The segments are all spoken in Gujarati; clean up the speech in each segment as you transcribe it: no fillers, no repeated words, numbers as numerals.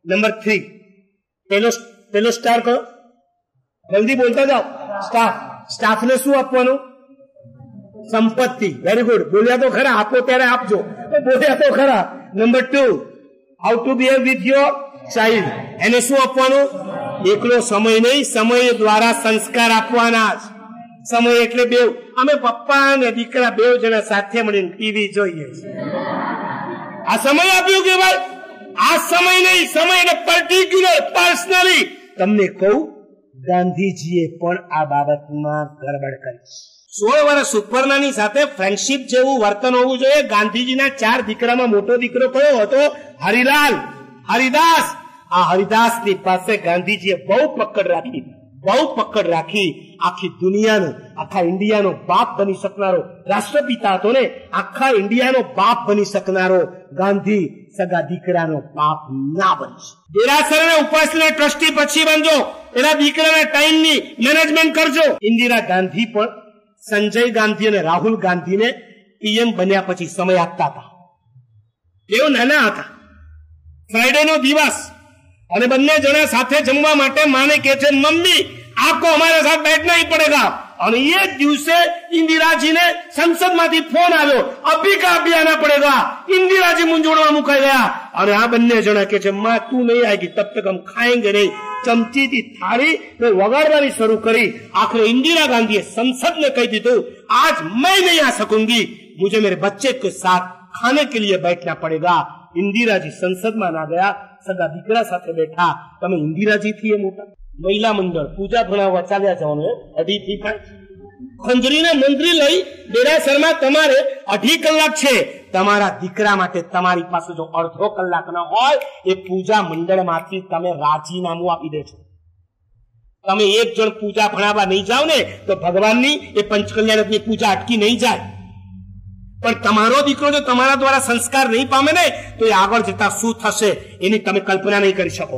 नंबर 3 પેલો સ્ટાર કરો, જલ્દી બોલતા જાઓ. સ્ટાફને શું આપવાનું? સંપત્તિ. Very good. બોલ્યા તો ખરા, આપો ત્યારે આપજો, બોલ્યા તો ખરા. Number 2 how to behave with your child. એને શું આપવાનું? એકલો સમય નહીં, સમય દ્વારા સંસ્કાર આપવાના. સમય એટલે બેવ. અમે પપ્પા અને દીકરા બેવ જણા સાથે મળીને ટીવી જોઈએ. આ સમય આપ્યું કે ભાઈ? આ સમય નહીં, સમય એટલે પર્ટિક્યુલર, પર્સનલી. તમને કહું, ગાંધીજીએ પણ આ બાબતમાં ગડબડ કરી. 16 વર્ષ ઉપરનાની સાથે ફ્રેન્ડશીપ જેવું વર્તન હોવું જોઈએ. ગાંધીજીના 4 દીકરામાં મોટો દીકરો કયો હતો? હરિદાસ. આ હરિદાસની પાસે ગાંધીજીએ બહુ પકડ રાખી. આખી દુનિયાનો, આખા ઇન્ડિયાનો બાપ બની શકનારો રાષ્ટ્રપિતા હતો ને, આખા ઇન્ડિયાનો બાપ બની શકનારો ગાંધી સગા દીકરાનો બાપ ના બની શકે. દેરાસર ઉપાસના ટ્રસ્ટી પછી બનજો, એના દીકરાના ટાઈમની મેનેજમેન્ટ કરજો. ઇન્દિરા ગાંધી પણ સંજય ગાંધી અને રાહુલ ગાંધીને પીએમ બન્યા પછી સમય આપતા હતા. તેઓ નાના હતા. ફ્રાઈડે નો દિવસ અને બંને જણા સાથે જમવા માટે માને કહે છે, મમ્મી આપકો હમારે સાથ બેઠના ही पड़ेगा. અને એ દિવસે ઇન્દિરાજીને સંસદમાંથી ફોન આવ્યો, અભી કા અભી આના પડેગા. ઇન્દિરાજી મૂંઝવણમાં મુકાઈ ગયા. અને આ બંને જણા કે છે, માં તું નહીં આएगी તબ તક हम खाएंगे नहीं. ચમચીથી થાળી વગાડવાની શરૂ કરી. આખરે इंदिरा गांधी संसद ने कह દીધું, आज मैं नहीं आ सकूंगी, मुझे मेरे बच्चे के साथ खाने के लिए बैठना पड़ेगा. इंदिराजी સંસદમાં ના ગયા, સગા દીકરા સાથે બેઠા. તમે ઇન્દિરાજી થી એ મોટા. મહિલા મંડળ પૂજા ભણાવવા ચાલ્યા જવાનું 2:30 થી 5. ખંજરીને મંત્રી લઈ દેરાસરમાં તમારે 2.5 કલાક છે. તમારા દીકરા માટે તમારી પાસે જો અડધો કલાક ન હોય, એ પૂજા મંડળમાંથી તમે રાજીનામું આપી દેજો. તમે એક જણ પૂજા ભણાવવા નહીં જાઓ ને તો ભગવાનની એ પંચકલ્યાણની પૂજા અટકી નહીં જાય. પણ તમારો દીકરો જો તમારા દ્વારા સંસ્કાર નહીં પામે ને, તો એ આગળ જતા શું થશે એની તમે કલ્પના નહીં કરી શકો.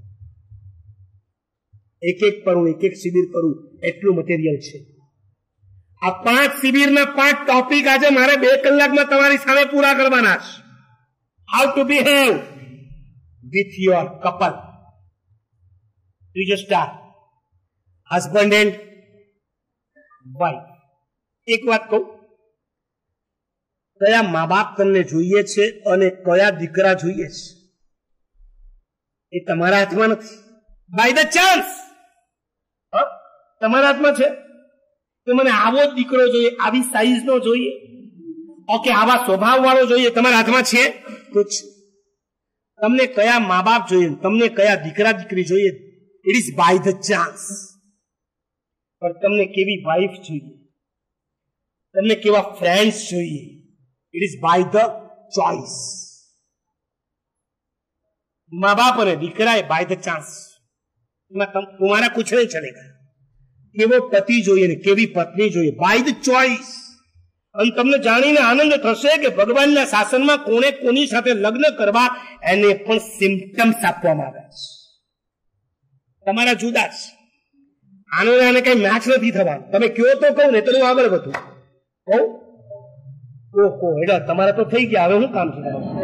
એક એક શિબિર કરું એટલું મટીરિયલ છે. આ 5 શિબિરના 5 ટોપિક આજે મારે 2 કલાકમાં તમારી સામે પૂરા કરવાના છે. How to behave with your couple. ત્રીજો સ્ટાર, હસબન્ડ એન્ડ વાઇફ. એક વાત કહું, કયા મા બાપ તમને જોઈએ છે અને કયા દીકરા જોઈએ છે એ તમારા હાથમાં નથી. બાય ધ ચાન્સ તમારા હાથમાં છે કે મને આવો જ દીકરો જોઈએ, આવી સાઈઝ નો જોઈએ, ઓકે આવા સ્વભાવ વાળો જોઈએ, તમારા હાથમાં છે. તમને કયા મા બાપ જોઈએ, તમને કયા દીકરા દીકરી જોઈએ, it is by the chance. પણ તમને કેવી વાઇફ જોઈએ, તમને કેવા ફ્રેન્ડ્સ જોઈએ, it is by the choice. माँ बाप ने દીકરા એ બાય ધ ચાન્સ. तुम्हारा कुछ नहीं चलेगा. કેવો પતિ જોઈએ ને કેવી પત્ની જોઈએ, બાય ધ ચોઇસ. અને તમને જાણીને આનંદ થશે કે ભગવાનના શાસનમાં કોને કોની સાથે લગ્ન કરવા એને પણ સિમ્પટમ્સ આપવામાં આવ્યા છે. તમારા જુદા છે. આને કઈ મેચ નથી થવાનું. તમે કયો તો કહું ને તો હું આગળ વધું. કહું ઓહો એટલે તમારા તો થઈ ગયા, હવે શું કામ છે?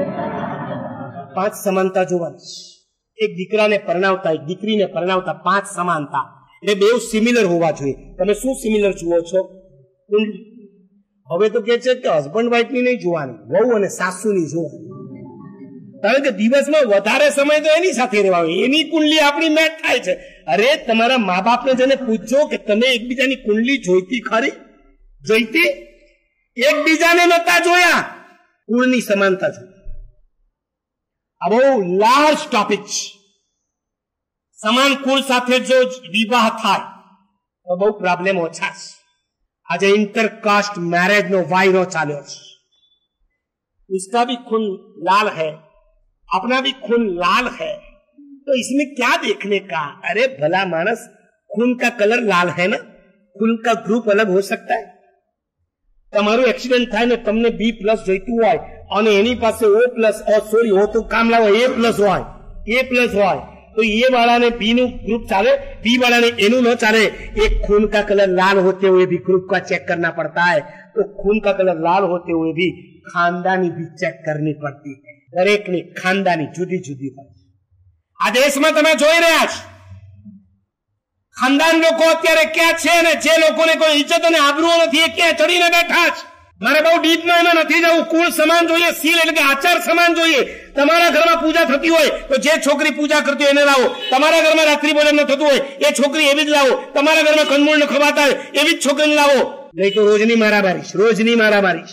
5 સમાનતા જોવાની. એક દીકરાને પરણાવતા એક દીકરીને પરણાવતા 5 સમાનતા, એટલે બે સિમિલર હોવા જોઈએ. તમે શું સિમિલર જુઓ છો? કુંડલી. હવે તો કે છે કે હસબન્ડ વાઇફ ની નહીં જોવાની, વહુ અને સાસુની જોવાની. કારણ કે દિવસમાં વધારે સમય તો એની સાથે રહેવાનું, એની કુંડલી આપણી મેચ થાય છે. અરે તમારા મા બાપને જઈને પૂછજો કે તમે એકબીજાની કુંડલી જોઈતી ખરી? જોઈતી? એકબીજાને નતા જોયા, કુળની સમાનતા જોઈ. આ બહુ લાર્જ ટોપિક છે. સમાન કુળ સાથે જો વિવાહ થાય તો બહુ પ્રોબ્લેમ ઓછા છે. આજે इंटरकास्ट मैरिज नो वायरो चाल्यो छे. उसका भी खून लाल है, अपना भी खून लाल है, तो इसमें क्या देखने का? अरे भला मानस, खून का कलर लाल है ना, खून का ग्रुप अलग हो सकता है. તમારું એક્સિડન્ટ થાય ને તમને B+ જોઈતું હોય અને એની પાસે O+, હો તો કામ લાવો A+ હોય तो ये वाला ने बी નું ग्रुप चाले, बी वाला ने एनु न चाले. एक खून का कलर लाल होते हुए भी ग्रुप का चेक करना पड़ता है, तो खून का कलर लाल होते हुए भी खानदानी भी चेक करनी पड़ती है. दरेक ની ખાનદાની જુદી જુદી હોય. આ દેશમાં તમે જોઈ રહ્યા છો ખાનદાન લોકો અત્યારે ક્યાં છે અને જે લોકોને કોઈ ઇજ્જત અને આબરૂ નથી એ ક્યાં ચડીને બેઠા છે. મારે બહુ ડીપમાં એમાં નથી જવું. કુળ સમાન જોઈએ, સીલ એટલે કે આચાર સમાન જોઈએ. તમારા ઘરમાં પૂજા થતી હોય તો જે છોકરી પૂજા કરતી હોય એને લાવો. તમારા ઘરમાં રાત્રિ ભોજન ન થતું હોય એ છોકરી એવી જ લાવો. તમારા ઘરમાં કંદમૂળ ન ખવાતા હોય એવી જ છોકરીને લાવો. નહીં તો રોજની મારામારી.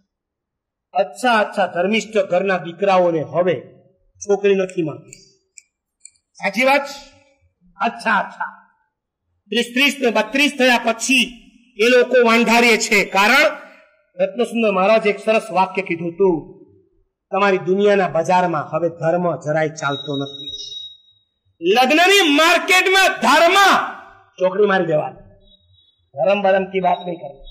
અચ્છા ધર્મિષ્ઠ ઘરના દીકરાઓને હવે છોકરી નથી મળતી. સાચી વાત. અચ્છા 30 ને 32 થયા પછી એ લોકો વાંઢારે છે. કારણ રત્નસુંદર મહારાજ એક સરસ વાક્ય કીધું હતું, તમારી દુનિયાના બજારમાં હવે ધર્મ જરાય ચાલતો નથી. લગ્નની માર્કેટમાં ધર્મ ચોકડી મારી દેવાની. ધર્મ કી વાત નહીં કરવી.